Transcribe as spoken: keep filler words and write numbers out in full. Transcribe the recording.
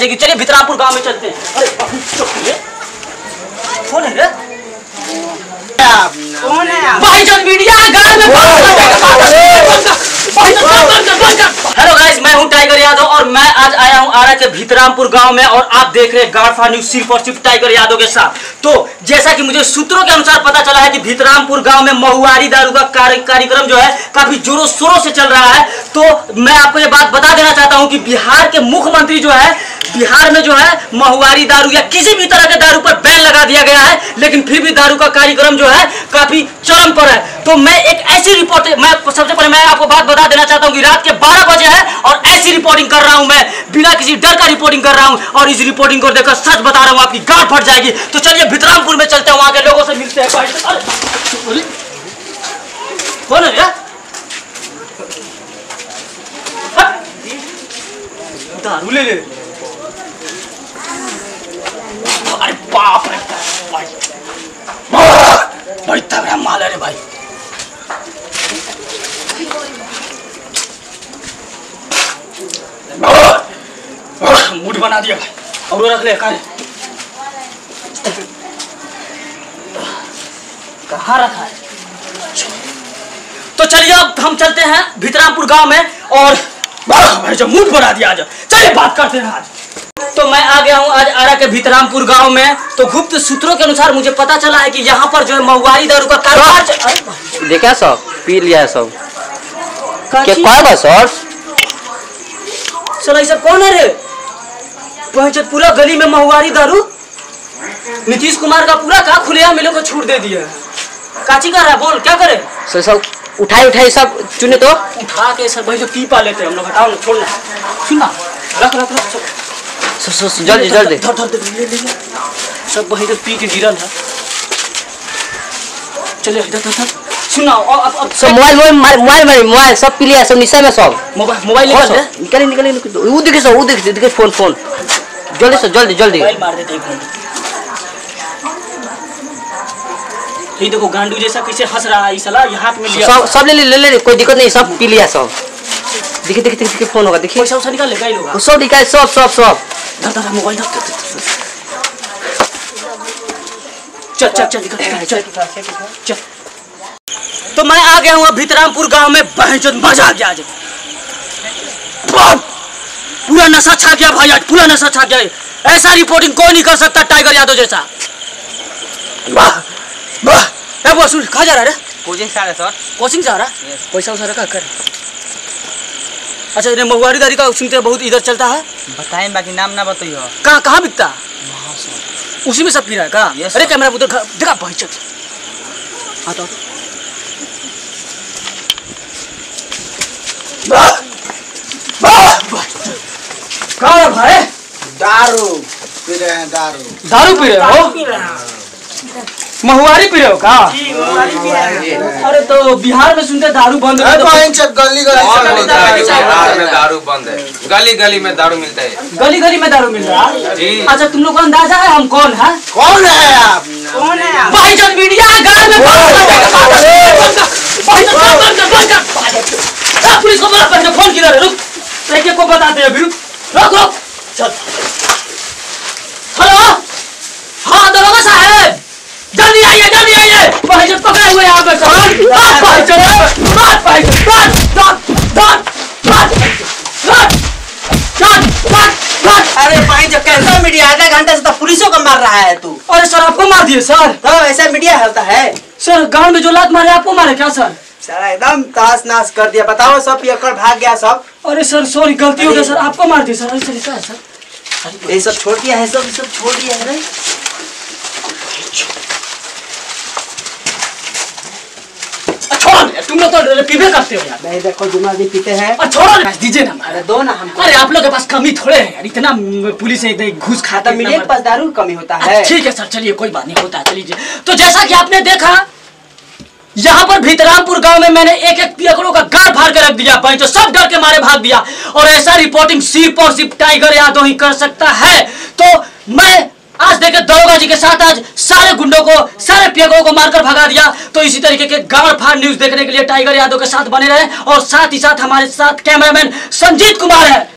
देगी। चलिए भितरामपुर गांव में चलते हैं। अरे कौन है रे? कौन है? भाईजान मीडिया गांव में। हेलो गाइस, मैं हूं टाइगर यादव और मैं आज आया हूं आरा के भितरामपुर गांव में और आप देख रहे हैं गाड़फा न्यूज सिर्फ और सिर्फ टाइगर यादव के साथ। तो जैसा कि मुझे सूत्रों के अनुसार पता चला है कि भितरामपुर गांव में महुआरी दारू का कार्यक्रम जो है काफी जोरों शोरों से चल रहा है। तो मैं आपको ये बात बता देना चाहता हूं कि बिहार के मुख्यमंत्री जो है, बिहार में जो है महुआरी दारू या किसी भी तरह के दारू पर बैन लगा दिया गया है, लेकिन फिर भी दारू का कार्यक्रम जो है काफी चरम पर है। तो मैं एक ऐसी रिपोर्ट, मैं सबसे पहले मैं आपको बात बता देना चाहता हूं कि रात के बारह बजे है और ऐसी रिपोर्टिंग कर रहा हूं, मैं बिना किसी डर का रिपोर्टिंग कर रहा हूं और इस रिपोर्टिंग को देखकर सच बता रहा हूं आपकी गांड फट जाएगी। तो चलिए भितरामपुर में चलते हैं, वहां के लोगों से मिलते हैं। कौन है यार? दारू ले ले। अरे बाप रे भाई, भाई तगड़ा माल है रे भाई। मूड बना दिया भाई, और रख ले कहाँ रखा है? तो चलिए अब हम चलते हैं भितरामपुर गांव में और भाई जो मूड बना दिया आज, चलिए बात करते हैं आज। तो मैं आ गया हूँ आज आरा के भितरामपुर गांव में। तो गुप्त सूत्रों के अनुसार मुझे पता चला है कि यहाँ पर जो है महुआरी दारू का कारोबार देखा सब पी लिया है सब। क्या कौन है सर? चलो ये सब कौन है रे? पहुंचत पूरा गली में महुआरी दारू। नीतीश कुमार का पूरा का खुलेआम मिलों को छूट दे दिया। काची कर रहा है, बोल क्या करे? सर सब उठाई उठाई सब चुने तो उठा के सब भाई जो पी पा लेते हैं हम लोग। हटाओ ना, छोड़ना, सुनना, रख रख रख सब सर सर जल्दी जल्दी धर धर ले ले ले सब वही तो पी के गिरल है। चलिए इधर इधर सुना अब अब सब मोबाइल मोबाइल मोबाइल मोबाइल सब पी लिया सब निशा में सब मोबाइल मोबाइल निकाल दे, निकाले निकाले निकाले वो देखे सब वो देखे देखे फोन फोन जल्दी से जल्दी जल्दी मोबाइल मार देते एक मिनट। ये देखो गांडू जैसा कैसे हंस रहा है, ये साला ये हाथ में लिया सब सब ले ले ले ले कोई दिक्कत नहीं, सब पी लिया सब। देखिए देखिए देखिए फोन होगा, देखिए पैसा उसा निकाल ले, गाइल होगा सब निकाल सब सब सब धर धर मोबाइल धर। चल चल चल निकाल चल चल। तो मैं आ गया हूँ भितरामपुर गांव में। बहनचोद मजा आ गया आज, पूरा नशा छा गया भाई, आज पूरा नशा छा गया। ऐसा रिपोर्टिंग कोई नहीं कर सकता टाइगर यादव जैसा। वाह वाह। ए वो सुन, कहाँ जा रहा है? कोचिंग से आ रहा सर। कोचिंग जा रहा? पैसा उसा रखा कर। अच्छा ये महुआरी दारू का सुनते बहुत इधर चलता है, बताएं बाकी नाम ना बताइए। कहाँ कहाँ बिकता? उसी में सब पी रहा है का? अरे कैमरा उधर देखा भाई, चल हाँ तो कहाँ है भाई? दारू पी रहे हैं। दारू दारू पी रहे हो? महुआरी पी रहे हो का? अरे तो बिहार में सुनते दारू बंद है, तो गली बिहार में दारू बंद है, गली गली में दारू मिलता है, गली गली में दारू मिल रहा है। अच्छा तुम लोग को अंदाजा है हम कौन है? कौन है आप? कौन है आप? भाईजान मीडिया गांव में पुलिस को बड़ा करके फोन किधर है? रुक एक एक को बताते हैं अभी, रुक रुक रुक चल। हेलो हाँ दरोगा साहब, जल्दी आइए जल्दी आइए, भाईजान पकड़े हुए यहाँ पे। अरे भाई जो कैसा मीडिया, आधा घंटे से तो पुलिसों को मार रहा है तू। अरे सर आपको मार दिए सर? तो ऐसा मीडिया होता है सर? गांव में जो लात मारे आपको मारे क्या सर? सारा एकदम ताश नाश कर दिया। बताओ सब पियकर भाग गया सब। अरे सर सॉरी गलती हो गया सर, आपको मार दिया सर। अरे सर सर ये सब छोड़ दिया है, सब सब छोड़ दिया है। छोड़ो, तुम लोग तो पीबे करते हो यार। नहीं देखो जुमा जी पीते हैं। छोड़ो ना, दीजिए ना। अरे दो ना हमको। अरे आप लोग के पास कमी थोड़े है यार, इतना पुलिस है घूस खाता है। मीडिया के पास दारू कमी होता है। ठीक है सर, चलिए कोई बात नहीं, होता है चलिए। तो जैसा कि आपने देखा यहाँ पर भितरामपुर गांव में मैंने एक एक पियकड़ों का गाड़ फाड़ के रख दिया भाई, तो सब डर के मारे भाग दिया। और ऐसा रिपोर्टिंग सिर्फ और सिर्फ टाइगर यादव ही कर सकता है। तो मैं आज देखे दरोगा जी के साथ आज सारे गुंडों को, सारे पियकड़ों को मारकर भगा दिया। तो इसी तरीके के गाड़ फाड़ न्यूज देखने के लिए टाइगर यादव के साथ बने रहे और साथ ही साथ हमारे साथ कैमरामैन संजीत कुमार है।